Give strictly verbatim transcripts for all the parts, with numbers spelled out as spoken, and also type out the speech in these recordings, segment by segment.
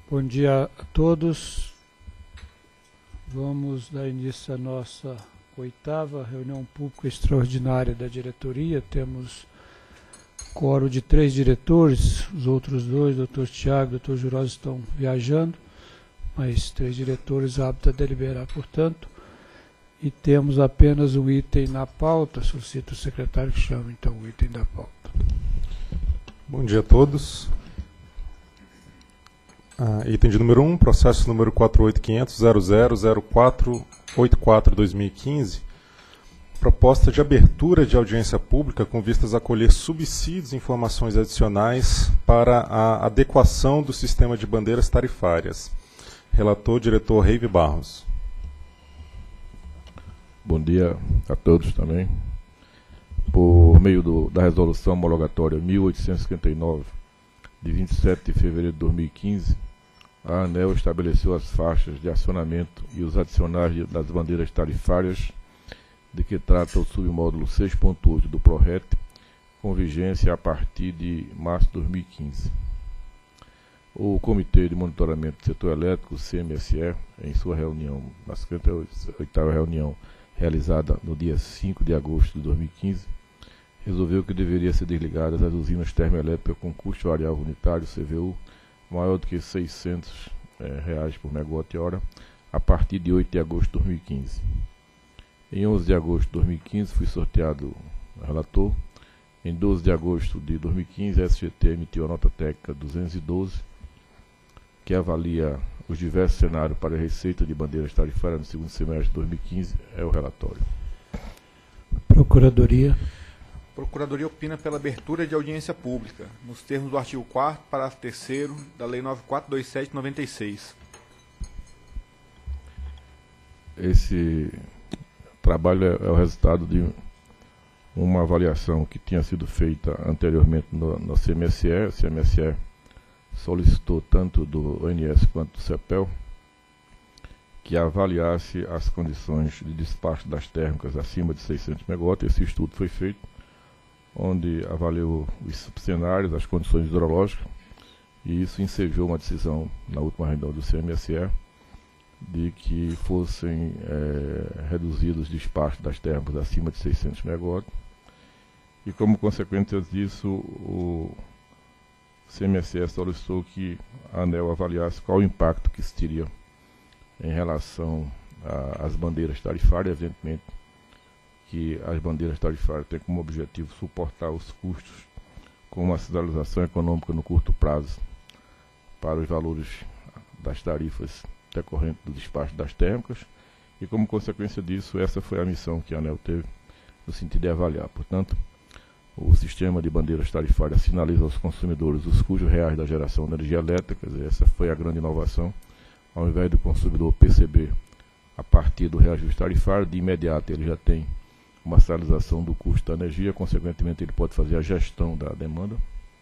Bom dia a todos. Vamos dar início à nossa oitava reunião pública extraordinária da diretoria. Temos quórum de três diretores, os outros dois, doutor Tiago e doutor Jurosa, estão viajando, mas três diretores aptos a deliberar, portanto. E temos apenas um item na pauta. Solicito o secretário que chame, então, o item da pauta. Bom dia a todos. Ah, item de número um, processo número quatro oito quinhentos ponto zero zero zero quatro oito quatro barra dois mil e quinze, proposta de abertura de audiência pública com vistas a colher subsídios e informações adicionais para a adequação do sistema de bandeiras tarifárias. Relator, diretor Reive Barros. Bom dia a todos também. Por meio do, da resolução homologatória mil oitocentos e cinquenta e nove, de vinte e sete de fevereiro de dois mil e quinze, a ANEEL estabeleceu as faixas de acionamento e os adicionais de, das bandeiras tarifárias de que trata o submódulo seis ponto oito do PRORET, com vigência a partir de março de dois mil e quinze. O Comitê de Monitoramento do Setor Elétrico, C M S E, em sua reunião, na cinquenta e oitava reunião, realizada no dia cinco de agosto de dois mil e quinze, resolveu que deveria ser desligadas as usinas termoelétricas com custo variável unitário, C V U, maior do que seiscentos é, reais por megawatt-hora, a partir de oito de agosto de dois mil e quinze. Em onze de agosto de dois mil e quinze, fui sorteado relator. Em doze de agosto de dois mil e quinze, a S G T emitiu a nota técnica duzentos e doze, que avalia os diversos cenários para a receita de bandeiras tarifárias no segundo semestre de dois mil e quinze, é o relatório. Procuradoria. A Procuradoria opina pela abertura de audiência pública, nos termos do artigo quarto, parágrafo terceiro da Lei nove mil quatrocentos e vinte e sete de noventa e seis. Esse trabalho é, é o resultado de uma avaliação que tinha sido feita anteriormente no, no C M S E. O C M S E solicitou tanto do O N S quanto do CEPEL que avaliasse as condições de despacho das térmicas acima de seiscentos megawatts. Esse estudo foi feito, onde avaliou os cenários, as condições hidrológicas, e isso ensejou uma decisão na última reunião do C M S E de que fossem é, reduzidos os despachos das térmicas acima de seiscentos megawatts, e como consequência disso o C M S E solicitou que a ANEEL avaliasse qual o impacto que isso teria em relação às bandeiras tarifárias. Evidentemente que as bandeiras tarifárias têm como objetivo suportar os custos com uma sinalização econômica no curto prazo para os valores das tarifas decorrentes do despacho das térmicas, e como consequência disso, essa foi a missão que a ANEEL teve no sentido de avaliar. Portanto, o sistema de bandeiras tarifárias sinaliza aos consumidores os custos reais da geração de energia elétrica. Essa foi a grande inovação. Ao invés do consumidor perceber a partir do reajuste tarifário, de imediato ele já tem uma sinalização do custo da energia, consequentemente ele pode fazer a gestão da demanda.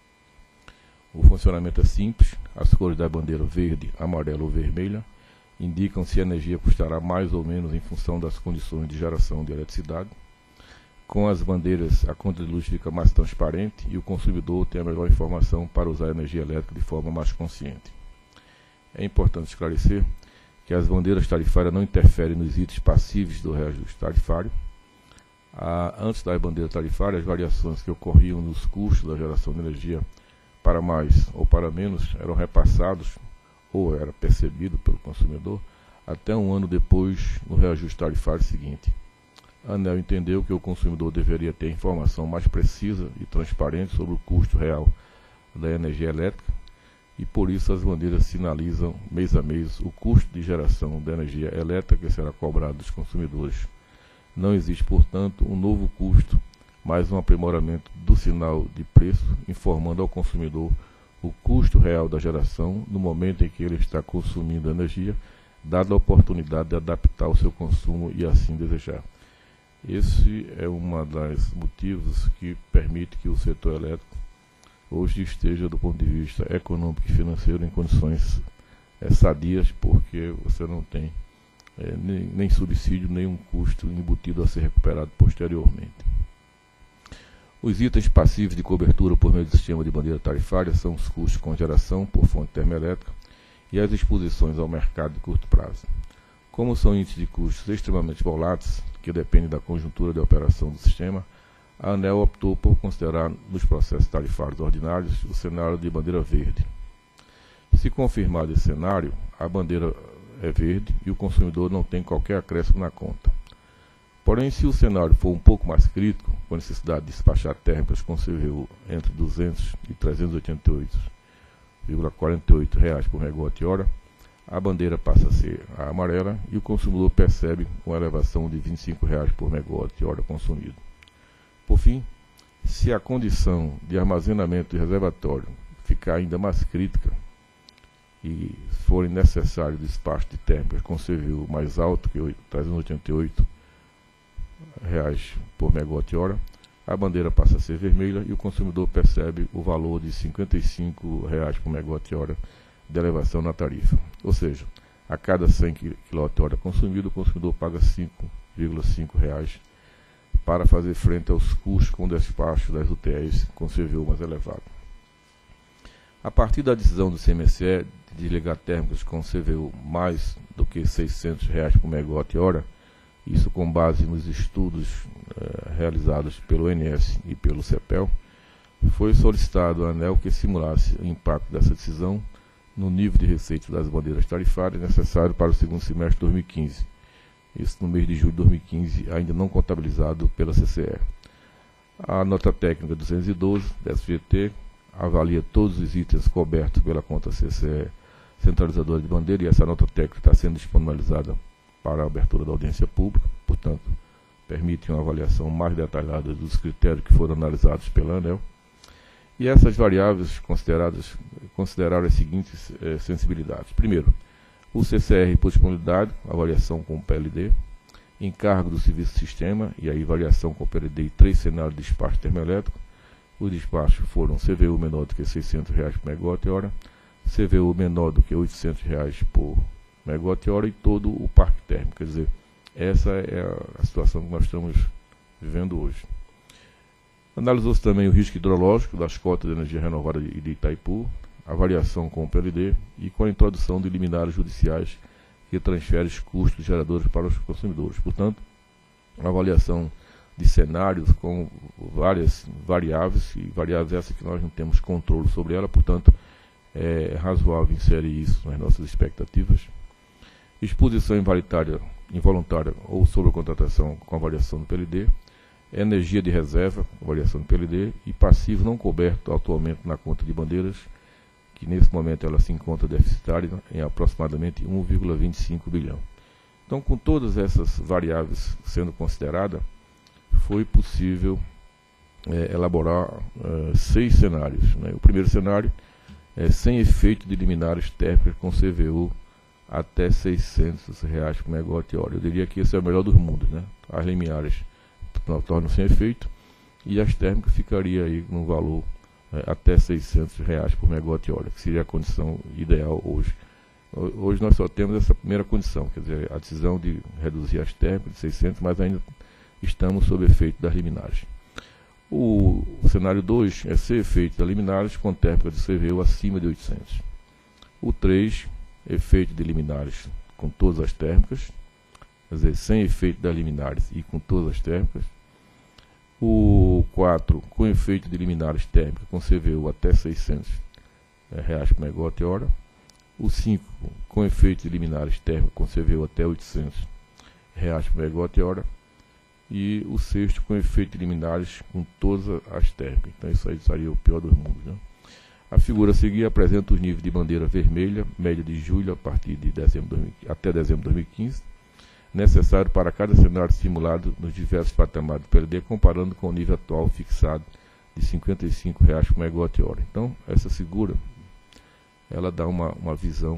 O funcionamento é simples. As cores da bandeira verde, amarela ou vermelha indicam se a energia custará mais ou menos em função das condições de geração de eletricidade. Com as bandeiras, a conta de luz fica mais transparente e o consumidor tem a melhor informação para usar a energia elétrica de forma mais consciente. É importante esclarecer que as bandeiras tarifárias não interferem nos itens passíveis do reajuste tarifário. Ah, antes das bandeiras tarifárias, as variações que ocorriam nos custos da geração de energia para mais ou para menos eram repassados ou era percebido pelo consumidor até um ano depois no reajuste tarifário seguinte. A ANEEL entendeu que o consumidor deveria ter informação mais precisa e transparente sobre o custo real da energia elétrica, e por isso as bandeiras sinalizam mês a mês o custo de geração da energia elétrica que será cobrado dos consumidores. Não existe, portanto, um novo custo, mas um aprimoramento do sinal de preço, informando ao consumidor o custo real da geração no momento em que ele está consumindo energia, dada a oportunidade de adaptar o seu consumo e assim desejar. Esse é um dos motivos que permite que o setor elétrico hoje esteja, do ponto de vista econômico e financeiro, em condições é, sadias, porque você não tem é, nem, nem subsídio, nem um custo embutido a ser recuperado posteriormente. Os itens passíveis de cobertura por meio do sistema de bandeira tarifária são os custos com geração por fonte termoelétrica e as exposições ao mercado de curto prazo. Como são índices de custos extremamente voláteis, que dependem da conjuntura de operação do sistema, a ANEEL optou por considerar nos processos tarifários ordinários o cenário de bandeira verde. Se confirmado esse cenário, a bandeira é verde e o consumidor não tem qualquer acréscimo na conta. Porém, se o cenário for um pouco mais crítico, com necessidade de despachar térmicas com C V U entre duzentos e trezentos e oitenta e oito vírgula quarenta e oito reais por megawatt-hora, a bandeira passa a ser a amarela e o consumidor percebe uma elevação de vinte e cinco reais por megawatt-hora consumido. Por fim, se a condição de armazenamento e reservatório ficar ainda mais crítica e forem necessários despacho de térmicas com C V U mais alto que trezentos e oitenta e oito reais por megawatt-hora, a bandeira passa a ser vermelha e o consumidor percebe o valor de cinquenta e cinco reais por megawatt-hora de elevação na tarifa. Ou seja, a cada cem quilowatt-hora consumido, o consumidor paga cinco vírgula cinco reais para fazer frente aos custos com despacho das U T Es com C V U mais elevado. A partir da decisão do C M S E de desligar térmicas com C V U mais do que seiscentos reais por megawatt-hora, isso com base nos estudos eh, realizados pelo O N S e pelo CEPEL, foi solicitado à ANEEL que simulasse o impacto dessa decisão no nível de receita das bandeiras tarifárias necessário para o segundo semestre de dois mil e quinze. Isso no mês de julho de dois mil e quinze, ainda não contabilizado pela C C E. A nota técnica duzentos e doze da S G T avalia todos os itens cobertos pela conta C C E centralizadora de bandeira, e essa nota técnica está sendo disponibilizada para a abertura da audiência pública, portanto, permite uma avaliação mais detalhada dos critérios que foram analisados pela ANEEL. E essas variáveis consideradas consideraram as seguintes eh, sensibilidades. Primeiro, o C C R por disponibilidade, avaliação com o P L D, encargo do serviço sistema, e aí variação com o P L D e três cenários de despacho termoelétrico. Os despachos foram C V U menor do que seiscentos reais por megawatt-hora, C V U menor do que oitocentos reais por megawatt-hora e todo o parque térmico. Quer dizer, essa é a, a situação que nós estamos vivendo hoje. Analisou-se também o risco hidrológico das cotas de energia renovada de, de Itaipu, avaliação com o P L D e com a introdução de liminares judiciais que transferem os custos geradores para os consumidores. Portanto, a avaliação de cenários com várias variáveis, e variáveis essas que nós não temos controle sobre ela, portanto, é razoável inserir isso nas nossas expectativas. Exposição involuntária, involuntária ou sobrecontratação com avaliação do P L D, energia de reserva, avaliação do P L D, e passivo não coberto atualmente na conta de bandeiras, que nesse momento ela se encontra deficitária em aproximadamente um vírgula vinte e cinco bilhão. Então, com todas essas variáveis sendo consideradas, foi possível é, elaborar é, seis cenários. Né? O primeiro cenário é sem efeito de liminares térmicas com C V U até seiscentos reais por megawatt-hora. Eu diria que esse é o melhor dos mundos, né? As liminares tornam sem efeito e as térmicas ficaria aí no valor é, até seiscentos reais por megawatt-hora, que seria a condição ideal hoje. Hoje nós só temos essa primeira condição, quer dizer, a decisão de reduzir as térmicas de seiscentos, mas ainda estamos sob efeito das liminares. O, o cenário dois é sem efeito das liminares com térmica de C V U acima de oitocentos. O três, efeito de liminares com todas as térmicas, quer dizer, sem efeito das liminares e com todas as térmicas. O quatro, com efeito de liminares térmicas com C V U até seiscentos reais por megawatt-hora. O cinco, com efeito de liminares térmicas com C V U até oitocentos reais por megawatt-hora. E o sexto, com efeito de liminares com todas as térmicas. Então isso aí seria o pior dos mundos, né? A figura a seguir apresenta os níveis de bandeira vermelha, média de julho a partir de dezembro de dois mil, até dezembro de dois mil e quinze, necessário para cada cenário simulado nos diversos patamares do P L D, comparando com o nível atual fixado de cinquenta e cinco reais por megawatt-hora. Então, essa figura, ela dá uma, uma visão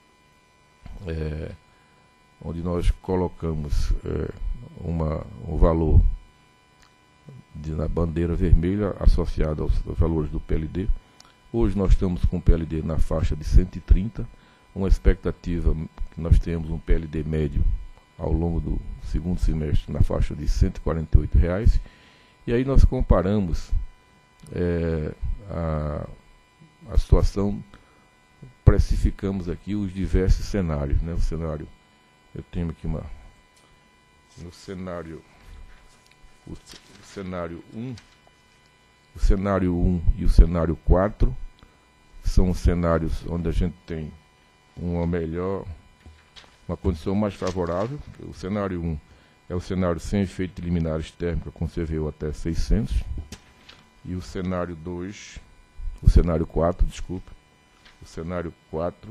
é, onde nós colocamos é, uma, um valor de, na bandeira vermelha associado aos, aos valores do P L D. Hoje nós estamos com o P L D na faixa de cento e trinta, uma expectativa que nós temos um P L D médio ao longo do segundo semestre na faixa de cento e quarenta e oito reais, e aí nós comparamos é, a, a situação precificamos aqui os diversos cenários, né? O cenário, eu tenho aqui uma, no cenário, o, o cenário um, o cenário um e o cenário quatro são cenários onde a gente tem uma melhor, uma condição mais favorável. O cenário um é o cenário sem efeito de liminares térmica com C V U até seiscentos, e o cenário dois, o cenário quatro, desculpa, o cenário quatro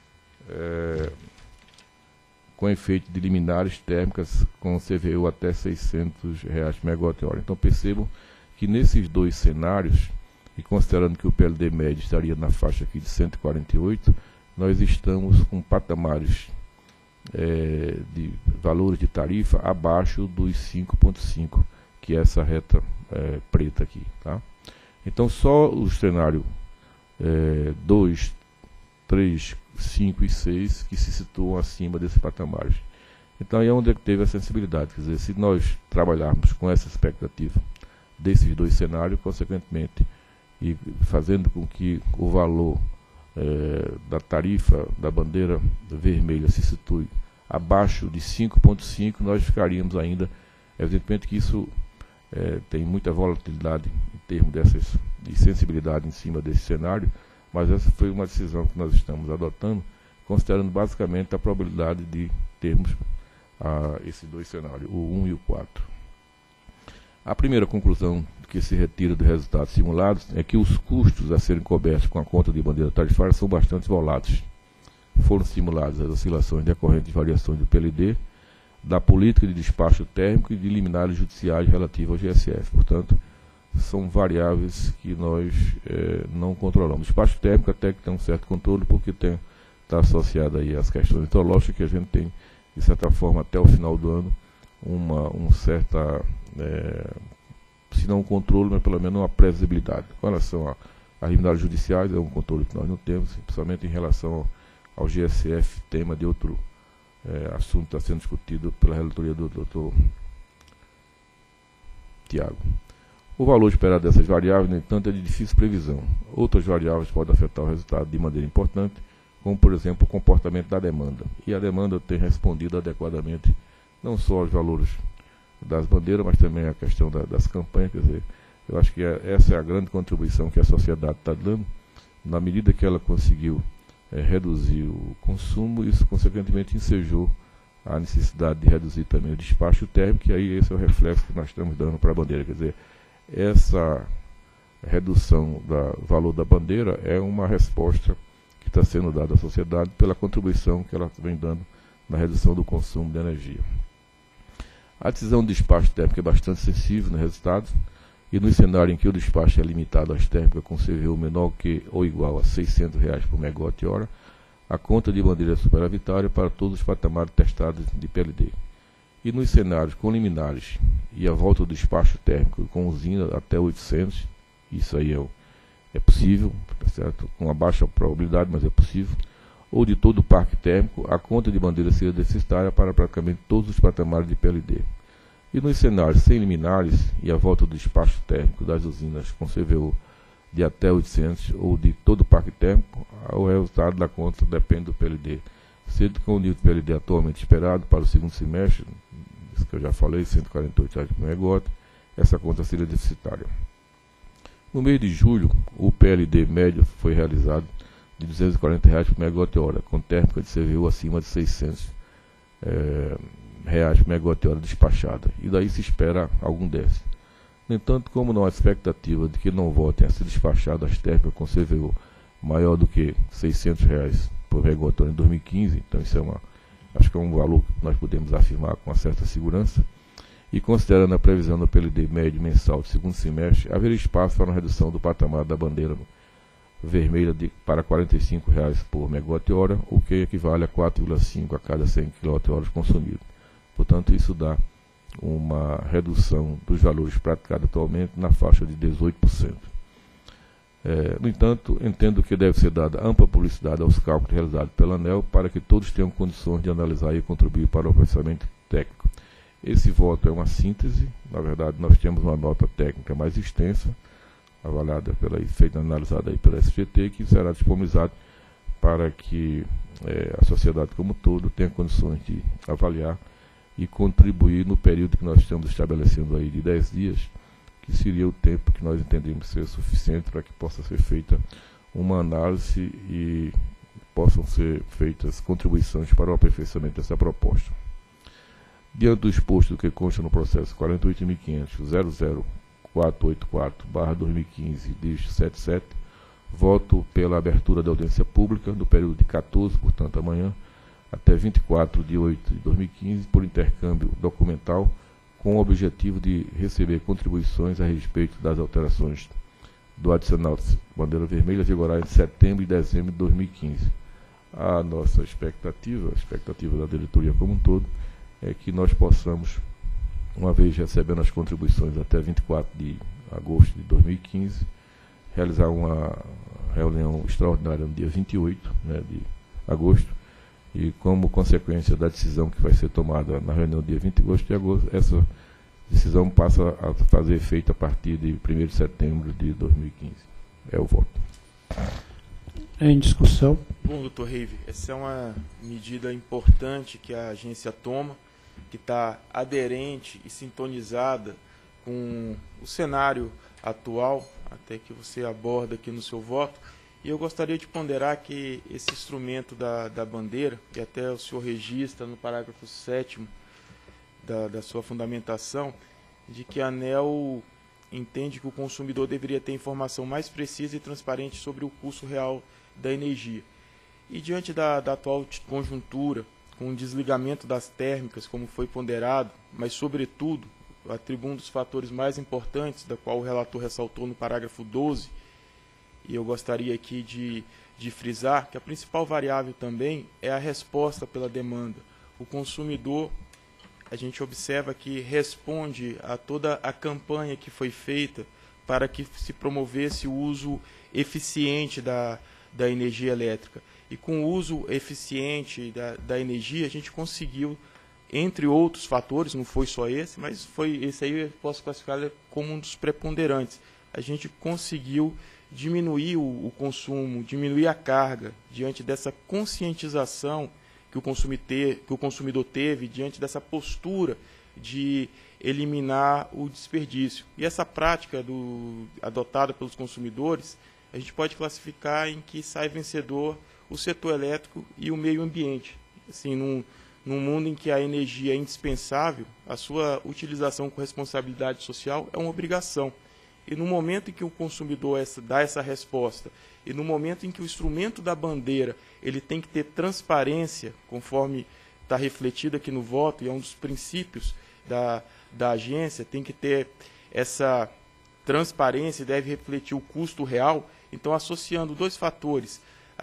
é, com efeito de liminares térmicas com C V U até seiscentos reais por megawatt-hora. Então percebam que nesses dois cenários, e considerando que o P L D médio estaria na faixa aqui de cento e quarenta e oito, nós estamos com patamares é, de valores de tarifa abaixo dos cinco vírgula cinco, que é essa reta é, preta aqui, tá? Então só o cenário é, dois, três, cinco e seis que se situam acima desses patamares. Então aí é onde teve a sensibilidade, quer dizer, se nós trabalharmos com essa expectativa desses dois cenários, consequentemente, e fazendo com que o valor é, da tarifa da bandeira vermelha se situe abaixo de cinco vírgula cinco, nós ficaríamos ainda, evidentemente que isso é, tem muita volatilidade em termos dessas, de sensibilidade em cima desse cenário, mas essa foi uma decisão que nós estamos adotando, considerando basicamente a probabilidade de termos ah, esses dois cenários, o um e o quatro. A primeira conclusão que se retira dos resultados simulados é que os custos a serem cobertos com a conta de bandeira tarifária são bastante voláteis. Foram simuladas as oscilações decorrentes de variações do P L D, da política de despacho térmico e de liminares judiciais relativos ao G S F. Portanto, são variáveis que nós eh, não controlamos. O despacho térmico até que tem um certo controle, porque está associado aí às questões hidrológicas, que a gente tem, de certa forma, até o final do ano, uma um certa... É, se não um controle, mas pelo menos uma previsibilidade. Com relação a liminares judiciais, é um controle que nós não temos, principalmente em relação ao, ao G S F, tema de outro é, assunto que está sendo discutido pela relatoria do doutor Tiago. O valor esperado dessas variáveis, no entanto, é de difícil previsão. Outras variáveis podem afetar o resultado de maneira importante, como, por exemplo, o comportamento da demanda. E a demanda tem respondido adequadamente, não só aos valores das bandeiras, mas também a questão da, das campanhas. Quer dizer, eu acho que é, essa é a grande contribuição que a sociedade está dando. Na medida que ela conseguiu é, reduzir o consumo, isso consequentemente ensejou a necessidade de reduzir também o despacho térmico, e aí esse é o reflexo que nós estamos dando para a bandeira. Quer dizer, essa redução do valor da bandeira é uma resposta que está sendo dada à sociedade pela contribuição que ela vem dando na redução do consumo de energia. A decisão de despacho térmico é bastante sensível no resultado, e no cenário em que o despacho é limitado às térmicas com C V U menor que ou igual a seiscentos reais por megawatt-hora, a conta de bandeira é superavitária para todos os patamares testados de P L D. E nos cenários com liminares e a volta do despacho térmico com usina até oitocentos, isso aí é, é possível, tá certo? Com uma baixa probabilidade, mas é possível, ou de todo o parque térmico, a conta de bandeira seria deficitária para praticamente todos os patamares de P L D. E nos cenários sem liminares e a volta do despacho térmico das usinas com C V U de até oitocentos ou de todo o parque térmico, o resultado da conta depende do P L D. Sendo que o nível de P L D atualmente esperado para o segundo semestre, isso que eu já falei, cento e quarenta e oito reais por megawatt, essa conta seria deficitária. No mês de julho, o P L D médio foi realizado de duzentos e quarenta reais por megawatt-hora, com térmica de C V U acima de seiscentos é, reais por megawatt-hora despachada, e daí se espera algum déficit. No entanto, como não há expectativa de que não voltem a ser despachadas as térmicas com C V U maior do que seiscentos reais por megawatt-hora em dois mil e quinze, então isso é uma, acho que é um valor que nós podemos afirmar com uma certa segurança, e considerando a previsão do P L D médio mensal do segundo semestre, haveria espaço para uma redução do patamar da bandeira vermelha de, para quarenta e cinco reais por megawatt-hora, o que equivale a quatro vírgula cinco a cada cem quilowatt-horas consumidos. Portanto, isso dá uma redução dos valores praticados atualmente na faixa de dezoito por cento. É, no entanto, entendo que deve ser dada ampla publicidade aos cálculos realizados pela ANEEL para que todos tenham condições de analisar e contribuir para o aperfeiçoamento técnico. Esse voto é uma síntese, na verdade nós temos uma nota técnica mais extensa, avaliada pela, feita analisada aí pela S G T, que será disponibilizada para que é, a sociedade como um todo tenha condições de avaliar e contribuir no período que nós estamos estabelecendo aí de dez dias, que seria o tempo que nós entendemos ser suficiente para que possa ser feita uma análise e possam ser feitas contribuições para o aperfeiçoamento dessa proposta. Diante do exposto do que consta no processo quarenta e oito mil quinhentos ponto zero zero quatro oito quatro barra dois mil e quinze, dígito setenta e sete, voto pela abertura da audiência pública no período de quatorze, portanto amanhã, até vinte e quatro de oito de dois mil e quinze, por intercâmbio documental, com o objetivo de receber contribuições a respeito das alterações do adicional bandeira vermelha vigorar em setembro e dezembro de dois mil e quinze. A nossa expectativa, a expectativa da diretoria como um todo, é que nós possamos, uma vez recebendo as contribuições até vinte e quatro de agosto de dois mil e quinze, realizar uma reunião extraordinária no dia vinte e oito, né, de agosto, e como consequência da decisão que vai ser tomada na reunião do dia vinte de agosto, essa decisão passa a fazer efeito a partir de primeiro de setembro de dois mil e quinze. É o voto. Em discussão. Bom, doutor Reive, essa é uma medida importante que a agência toma, que está aderente e sintonizada com o cenário atual, até que você aborda aqui no seu voto. E eu gostaria de ponderar que esse instrumento da, da bandeira, que até o senhor registra no parágrafo sétimo da, da sua fundamentação, de que a ANEEL entende que o consumidor deveria ter informação mais precisa e transparente sobre o custo real da energia. E diante da, da atual conjuntura, com o desligamento das térmicas, como foi ponderado, mas, sobretudo, atribuindo um dos fatores mais importantes, da qual o relator ressaltou no parágrafo doze, e eu gostaria aqui de, de frisar que a principal variável também é a resposta pela demanda. O consumidor, a gente observa que responde a toda a campanha que foi feita para que se promovesse o uso eficiente da, da energia elétrica. E com o uso eficiente da, da energia, a gente conseguiu, entre outros fatores, não foi só esse, mas foi esse aí eu posso classificar como um dos preponderantes. A gente conseguiu diminuir o, o consumo, diminuir a carga diante dessa conscientização que o, consumidor, que o consumidor teve, diante dessa postura de eliminar o desperdício. E essa prática do, adotada pelos consumidores, a gente pode classificar em que sai vencedor o setor elétrico e o meio ambiente. Assim, num, num mundo em que a energia é indispensável, a sua utilização com responsabilidade social é uma obrigação. E no momento em que o consumidor essa, dá essa resposta, e no momento em que o instrumento da bandeira ele tem que ter transparência, conforme está refletido aqui no voto, e é um dos princípios da, da agência, tem que ter essa transparência e deve refletir o custo real. Então, associando dois fatores,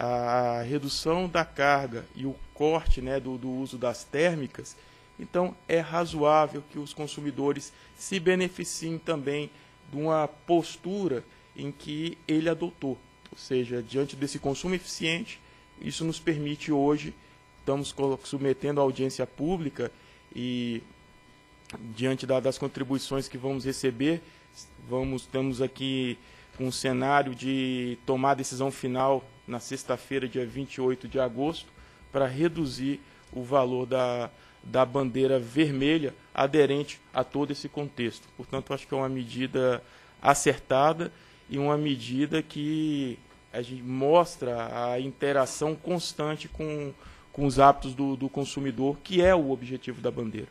a redução da carga e o corte, né, do, do uso das térmicas, então é razoável que os consumidores se beneficiem também de uma postura em que ele adotou. Ou seja, diante desse consumo eficiente, isso nos permite hoje, estamos submetendo à audiência pública e diante da, das contribuições que vamos receber, vamos, estamos aqui com um cenário de tomar a decisão final na sexta-feira, dia vinte e oito de agosto, para reduzir o valor da, da bandeira vermelha aderente a todo esse contexto. Portanto, acho que é uma medida acertada e uma medida que a gente mostra a interação constante com, com os hábitos do, do consumidor, que é o objetivo da bandeira.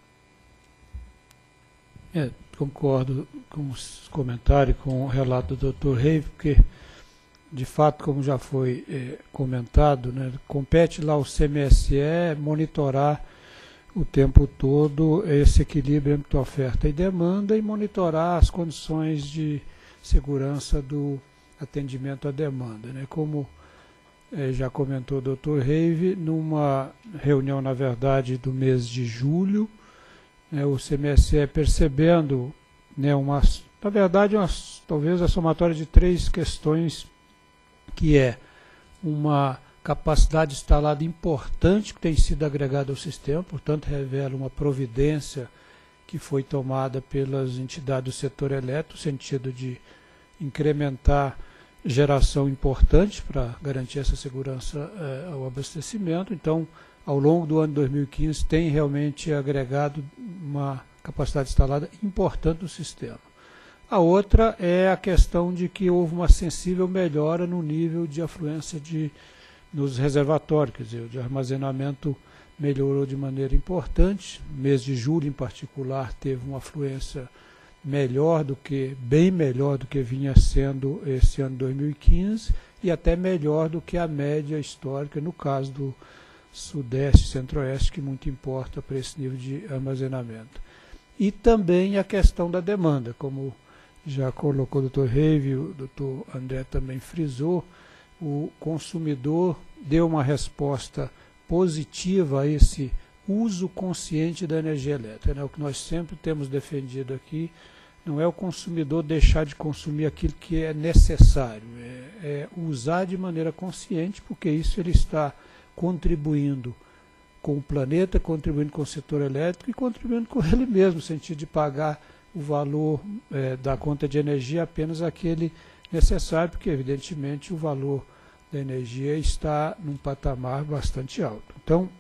É, concordo com os comentários, com o relato do doutor Reive, porque, de fato, como já foi é, comentado, né, compete lá o C M S E monitorar o tempo todo esse equilíbrio entre oferta e demanda e monitorar as condições de segurança do atendimento à demanda, né? Como eh, já comentou o doutor Reive, numa reunião, na verdade, do mês de julho, né, o C M S E percebendo, né, uma, na verdade, uma, talvez a somatória de três questões, que é uma capacidade instalada importante que tem sido agregada ao sistema, portanto, revela uma providência que foi tomada pelas entidades do setor elétrico, no sentido de incrementar geração importante para garantir essa segurança é, ao abastecimento. Então, ao longo do ano de dois mil e quinze, tem realmente agregado uma capacidade instalada importante no sistema. A outra é a questão de que houve uma sensível melhora no nível de afluência de, nos reservatórios, quer dizer, de armazenamento melhorou de maneira importante. No mês de julho, em particular, teve uma afluência melhor do que, bem melhor do que vinha sendo esse ano de dois mil e quinze, e até melhor do que a média histórica, no caso do Sudeste e Centro-Oeste, que muito importa para esse nível de armazenamento. E também a questão da demanda, como já colocou o doutor Reive, o doutor André também frisou, o consumidor deu uma resposta positiva a esse uso consciente da energia elétrica, né? O que nós sempre temos defendido aqui não é o consumidor deixar de consumir aquilo que é necessário, é, é usar de maneira consciente, porque isso ele está contribuindo com o planeta, contribuindo com o setor elétrico e contribuindo com ele mesmo, no sentido de pagar o valor é, da conta de energia apenas aquele necessário, porque evidentemente o valor da energia está num patamar bastante alto. Então,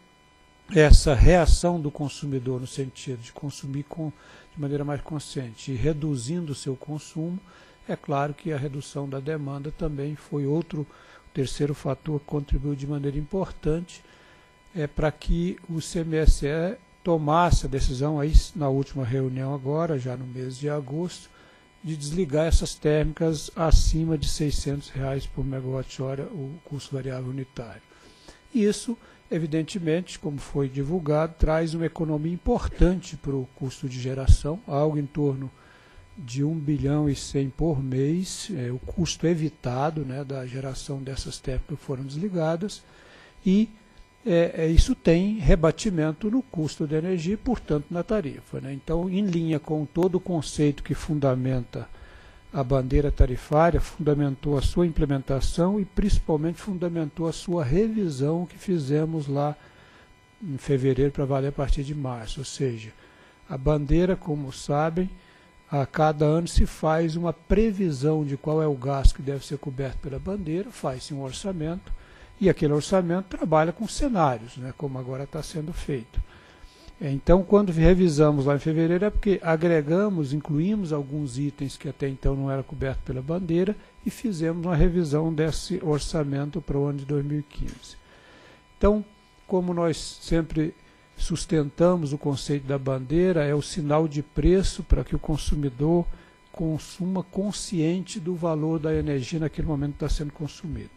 essa reação do consumidor no sentido de consumir com, de maneira mais consciente e reduzindo o seu consumo, é claro que a redução da demanda também foi outro, terceiro fator que contribuiu de maneira importante é, para que o C M S E tomasse a decisão aí na última reunião agora, já no mês de agosto, de desligar essas térmicas acima de seiscentos reais por megawatt-hora, o custo variável unitário. E isso, evidentemente, como foi divulgado, traz uma economia importante para o custo de geração, algo em torno de um bilhão e cem por mês, é, o custo evitado, né, da geração dessas térmicas que foram desligadas, e é, é, isso tem rebatimento no custo da energia e, portanto, na tarifa, né? Então, em linha com todo o conceito que fundamenta a bandeira tarifária, fundamentou a sua implementação e, principalmente, fundamentou a sua revisão que fizemos lá em fevereiro para valer a partir de março. Ou seja, a bandeira, como sabem, a cada ano se faz uma previsão de qual é o gasto que deve ser coberto pela bandeira, faz-se um orçamento, e aquele orçamento trabalha com cenários, né, como agora está sendo feito. Então, quando revisamos lá em fevereiro, é porque agregamos, incluímos alguns itens que até então não eram cobertos pela bandeira e fizemos uma revisão desse orçamento para o ano de dois mil e quinze. Então, como nós sempre sustentamos o conceito da bandeira, é o sinal de preço para que o consumidor consuma consciente do valor da energia naquele momento que está sendo consumido.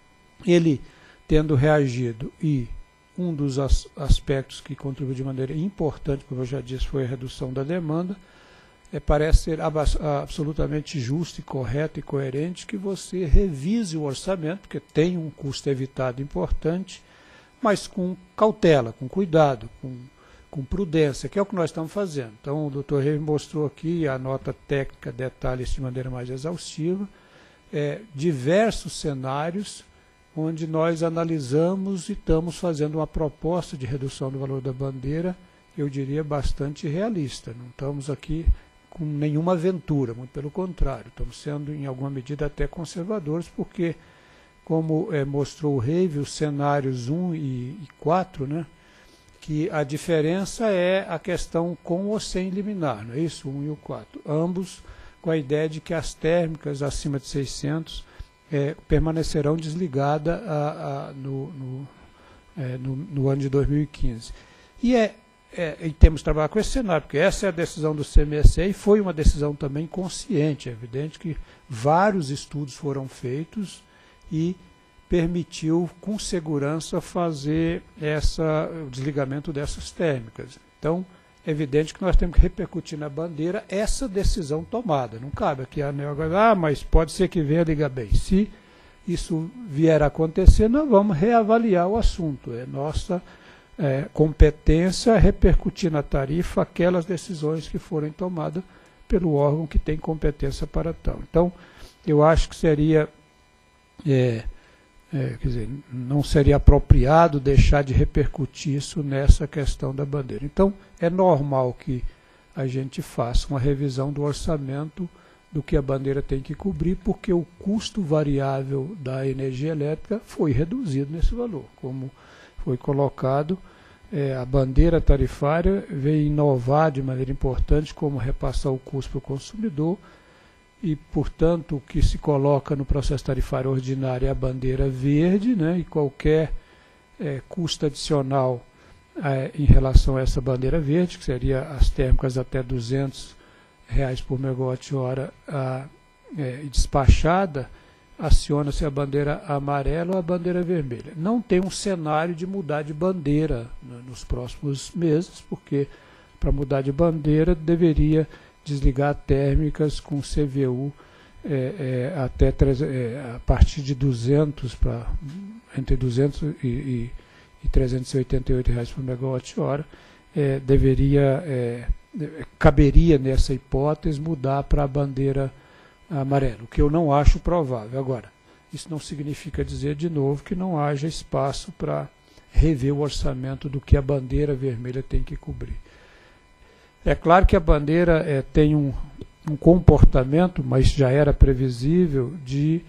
Ele tendo reagido, e um dos as, aspectos que contribuiu de maneira importante, como eu já disse, foi a redução da demanda, é, parece ser ab absolutamente justo e correto e coerente que você revise o orçamento, porque tem um custo evitado importante, mas com cautela, com cuidado, com, com prudência, que é o que nós estamos fazendo. Então, o doutor Reive mostrou aqui, a nota técnica detalha isso de maneira mais exaustiva, é, diversos cenários onde nós analisamos e estamos fazendo uma proposta de redução do valor da bandeira, eu diria, bastante realista. Não estamos aqui com nenhuma aventura, muito pelo contrário, estamos sendo, em alguma medida, até conservadores, porque, como é, mostrou o Reive, os cenários um e quatro, né, que a diferença é a questão com ou sem liminar, não é isso? um e o quatro. Ambos com a ideia de que as térmicas acima de seiscentos é, permanecerão desligadas a, a, no, no, é, no, no ano de dois mil e quinze. E, é, é, e temos que trabalhar com esse cenário, porque essa é a decisão do C M S E e foi uma decisão também consciente. É evidente que vários estudos foram feitos e permitiu com segurança fazer essa, o desligamento dessas térmicas. Então, é evidente que nós temos que repercutir na bandeira essa decisão tomada. Não cabe aqui a ANEEL agora, ah, mas pode ser que venha ligar bem. Se isso vier a acontecer, nós vamos reavaliar o assunto. É nossa é, competência repercutir na tarifa aquelas decisões que forem tomadas pelo órgão que tem competência para tal. Então, eu acho que seria... É, É, quer dizer, não seria apropriado deixar de repercutir isso nessa questão da bandeira. Então, é normal que a gente faça uma revisão do orçamento do que a bandeira tem que cobrir, porque o custo variável da energia elétrica foi reduzido nesse valor. Como foi colocado, é, a bandeira tarifária veio inovar de maneira importante como repassar o custo para o consumidor e, portanto, o que se coloca no processo tarifário ordinário é a bandeira verde, né, e qualquer é, custo adicional é, em relação a essa bandeira verde, que seria as térmicas até duzentos reais por megawatt-hora a, é, despachada, aciona-se a bandeira amarela ou a bandeira vermelha. Não tem um cenário de mudar de bandeira, né, nos próximos meses, porque para mudar de bandeira deveria desligar térmicas com C V U é, é, até é, a partir de duzentos para entre duzentos e, e, e trezentos e oitenta e oito reais por megawatt-hora, é, deveria é, caberia nessa hipótese mudar para a bandeira amarela, o que eu não acho provável. Agora, isso não significa dizer de novo que não haja espaço para rever o orçamento do que a bandeira vermelha tem que cobrir. É claro que a bandeira é, tem um, um comportamento, mas já era previsível, de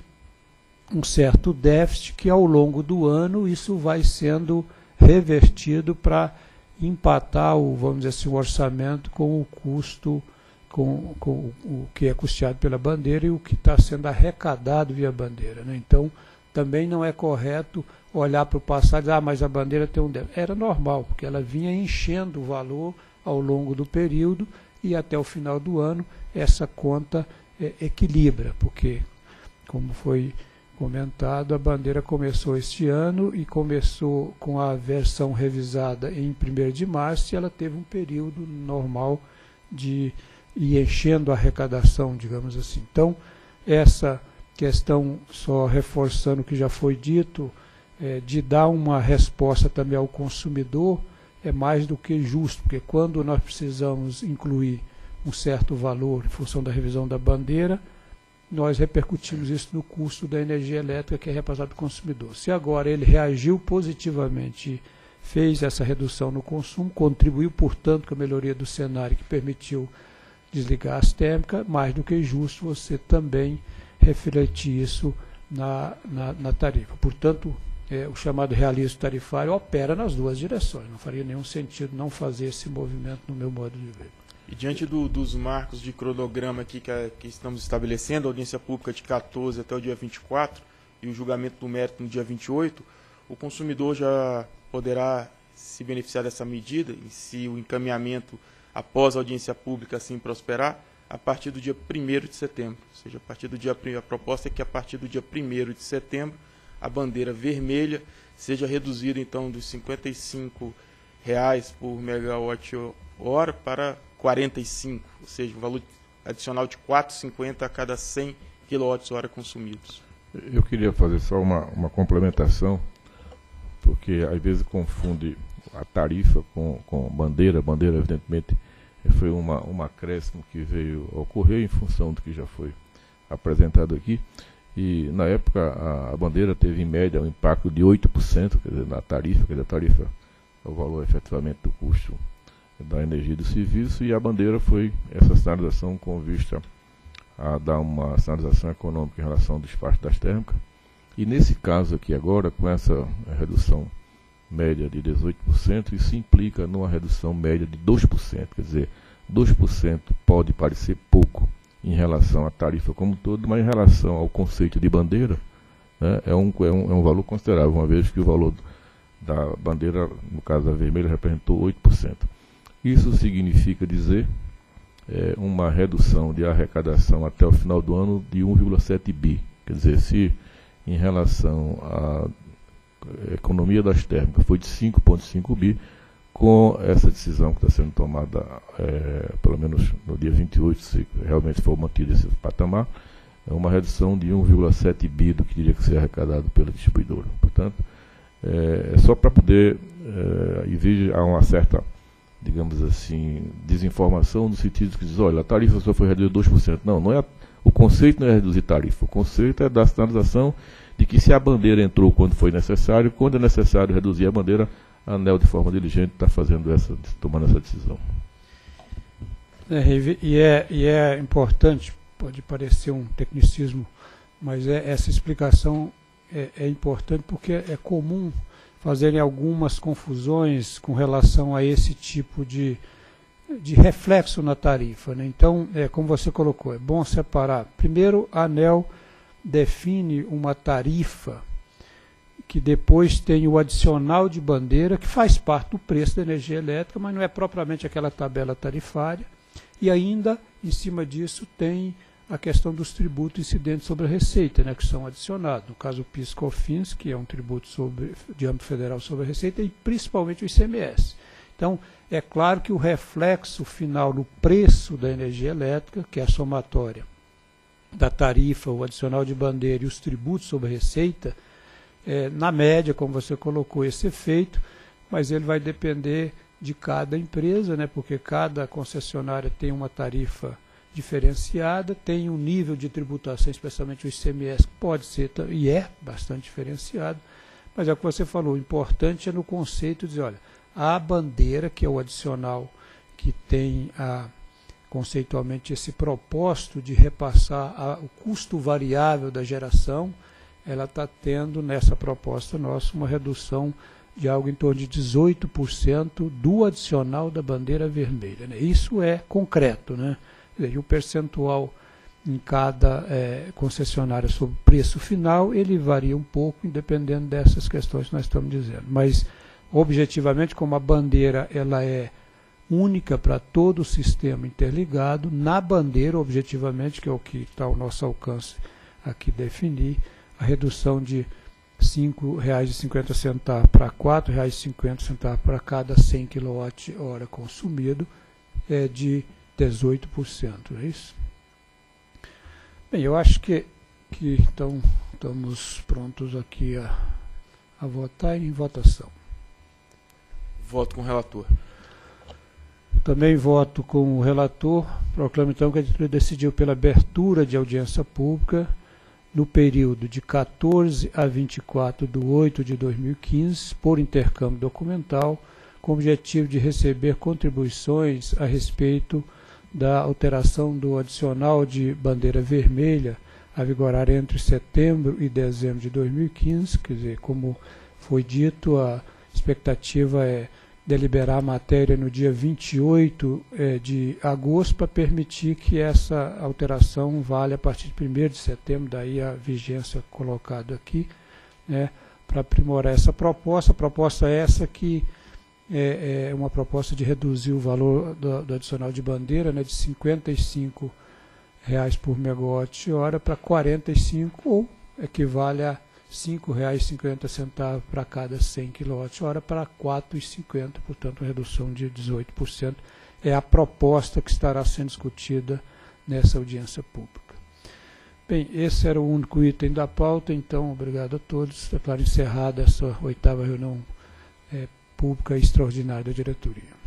um certo déficit que ao longo do ano isso vai sendo revertido para empatar o, vamos dizer assim, o orçamento com o custo, com, com o que é custeado pela bandeira e o que está sendo arrecadado via bandeira, né? Então, também não é correto olhar para o passado e dizer, ah, mas a bandeira tem um déficit. Era normal, porque ela vinha enchendo o valor ao longo do período e até o final do ano essa conta é, equilibra, porque, como foi comentado, a bandeira começou este ano e começou com a versão revisada em primeiro de março e ela teve um período normal de ir enchendo a arrecadação, digamos assim. Então, essa questão, só reforçando o que já foi dito, é, de dar uma resposta também ao consumidor, é mais do que justo, porque quando nós precisamos incluir um certo valor em função da revisão da bandeira, nós repercutimos isso no custo da energia elétrica que é repassado para o consumidor. Se agora ele reagiu positivamente e fez essa redução no consumo, contribuiu, portanto, com a melhoria do cenário que permitiu desligar as térmicas, mais do que justo você também refletir isso na, na, na tarifa. Portanto, é, o chamado realismo tarifário opera nas duas direções. Não faria nenhum sentido não fazer esse movimento no meu modo de ver. E diante do, dos marcos de cronograma aqui que, a, que estamos estabelecendo, a audiência pública de quatorze até o dia vinte e quatro e o julgamento do mérito no dia vinte e oito, o consumidor já poderá se beneficiar dessa medida e se o encaminhamento após a audiência pública assim prosperar, a partir do dia primeiro de setembro. Ou seja, a partir do dia, a proposta é que a partir do dia primeiro de setembro a bandeira vermelha seja reduzida então dos cinquenta e cinco reais por megawatt-hora para quarenta e cinco, ou seja, um valor adicional de quatro reais e cinquenta centavos a cada cem quilowatts-hora consumidos. Eu queria fazer só uma, uma complementação, porque às vezes confunde a tarifa com, com bandeira. Bandeira, evidentemente, foi uma, um acréscimo que veio a ocorrer em função do que já foi apresentado aqui. E, na época, a, a bandeira teve, em média, um impacto de oito por cento, quer dizer, na tarifa, quer dizer, a tarifa é o valor, efetivamente, do custo da energia e do serviço, e a bandeira foi essa sinalização com vista a dar uma sinalização econômica em relação ao despacho das térmicas. E, nesse caso aqui agora, com essa redução média de dezoito por cento, isso implica numa redução média de dois por cento, quer dizer, dois por cento pode parecer pouco em relação à tarifa como um todo, mas em relação ao conceito de bandeira, né, é, um, é, um, é um valor considerável, uma vez que o valor da bandeira, no caso da vermelha, representou oito por cento. Isso significa dizer é, uma redução de arrecadação até o final do ano de um vírgula sete bi. Quer dizer, se em relação à economia das térmicas foi de cinco vírgula cinco bi, com essa decisão que está sendo tomada, é, pelo menos no dia vinte e oito, se realmente for mantido esse patamar, é uma redução de um vírgula sete bi do que teria que ser arrecadado pela distribuidora. Portanto, é, é só para poder, é, e veja, há uma certa, digamos assim, desinformação no sentido que diz, olha, a tarifa só foi reduzida dois por cento. Não, não é, o conceito não é reduzir tarifa, o conceito é da sinalização de que se a bandeira entrou quando foi necessário, quando é necessário reduzir a bandeira, a ANEEL, de forma diligente, está fazendo essa, tomando essa decisão. É, e, é, e é importante pode parecer um tecnicismo, mas é, essa explicação é, é importante porque é comum fazerem algumas confusões com relação a esse tipo de, de reflexo na tarifa, né? Então, é, como você colocou, é bom separar. Primeiro, a ANEEL define uma tarifa que depois tem o adicional de bandeira, que faz parte do preço da energia elétrica, mas não é propriamente aquela tabela tarifária. E ainda, em cima disso, tem a questão dos tributos incidentes sobre a receita, né, que são adicionados. No caso, o PIS/COFINS, que é um tributo sobre, de âmbito federal sobre a receita, e principalmente o I C M S. Então, é claro que o reflexo final no preço da energia elétrica, que é a somatória da tarifa, o adicional de bandeira e os tributos sobre a receita, é, na média, como você colocou, esse efeito, mas ele vai depender de cada empresa, né, porque cada concessionária tem uma tarifa diferenciada, tem um nível de tributação, especialmente o I C M S, que pode ser, e é bastante diferenciado, mas é o que você falou, o importante é no conceito de dizer, olha, a bandeira, que é o adicional que tem a, conceitualmente esse propósito de repassar a, o custo variável da geração, ela está tendo nessa proposta nossa uma redução de algo em torno de dezoito por cento do adicional da bandeira vermelha, né? Isso é concreto, né? E o percentual em cada é, concessionária sobre o preço final, ele varia um pouco, independendo dessas questões que nós estamos dizendo. Mas, objetivamente, como a bandeira ela é única para todo o sistema interligado, na bandeira, objetivamente, que é o que está ao nosso alcance aqui definir, a redução de cinco reais e cinquenta centavos para quatro reais e cinquenta centavos para cada cem quilowatt-hora consumido é de dezoito por cento, é isso? Bem, eu acho que, que então, estamos prontos aqui a, a votar em votação. Voto com o relator. Também voto com o relator. Proclamo então que a diretoria decidiu pela abertura de audiência pública no período de quatorze a vinte e quatro de oito de dois mil e quinze, por intercâmbio documental, com o objetivo de receber contribuições a respeito da alteração do adicional de bandeira vermelha a vigorar entre setembro e dezembro de dois mil e quinze, quer dizer, como foi dito, a expectativa é deliberar a matéria no dia vinte e oito eh, de agosto para permitir que essa alteração valha a partir de primeiro de setembro, daí a vigência colocada aqui, né, para aprimorar essa proposta. A proposta é essa que é, é uma proposta de reduzir o valor do, do adicional de bandeira, né, de cinquenta e cinco reais por megawatt-hora para quarenta e cinco, ou equivale a cinco reais e cinquenta centavos para cada cem quilowatt-hora para quatro reais e cinquenta centavos, portanto, uma redução de dezoito por cento. É a proposta que estará sendo discutida nessa audiência pública. Bem, esse era o único item da pauta, então, obrigado a todos. Declaro encerrada essa oitava reunião é, pública extraordinária da diretoria.